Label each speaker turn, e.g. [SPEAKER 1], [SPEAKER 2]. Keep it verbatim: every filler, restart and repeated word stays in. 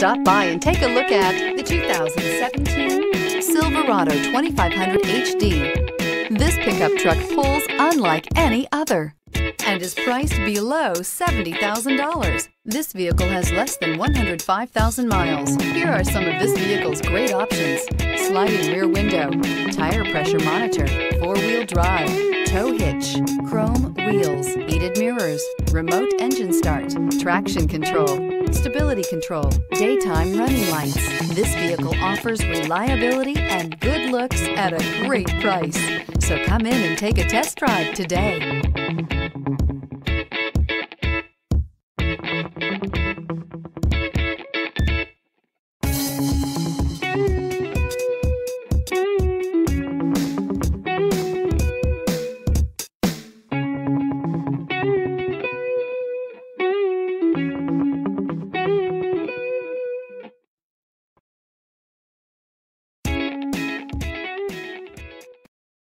[SPEAKER 1] Stop by and take a look at the two thousand seventeen Silverado twenty-five hundred H D. This pickup truck pulls unlike any other and is priced below seventy thousand dollars. This vehicle has less than one hundred five thousand miles. Here are some of this vehicle's great options: sliding rear window, tire pressure monitor, four-wheel drive, tow hitch, chrome wheels, heated mirrors, remote engine start, traction control, stability control, daytime running lights. This vehicle offers reliability and good looks at a great price. So come in and take a test drive today.